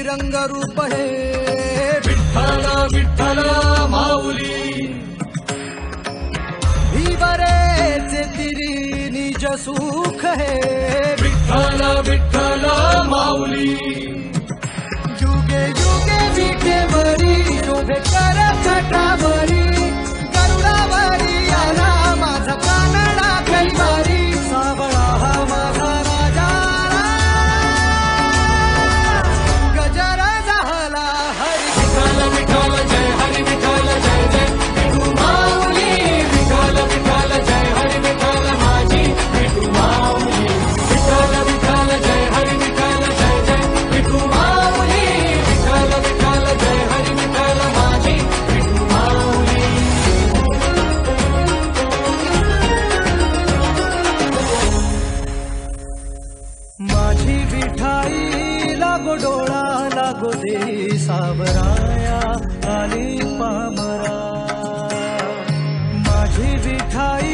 रंगरूप हे विठ्ठल विठ्ठल माऊली ही बरेचे तिरी निज सुख हे विठ्ठल विठ्ठल माऊली युगे युगे विठेवरी शोभे कर छटावरी गरुडावरी आला माझा कानडा कैवारी सावळा हा माझा राजा गजर झाला हरी विठ्ठल विठ्ठल जय हरी विठ्ठल जय जय विठू माऊली विठ्ठल विठ्ठल जय हरी विठ्ठल माझी विठू माऊली विठ्ठल विठ्ठल जय हरी विठ्ठल जय जय विठू माऊली विठ्ठल विठ्ठल जय हरी विठ्ठल माझी विठू माऊली माझी विठाई लागो डोळा लागो दे सावराया आली पामरा माझी विठाई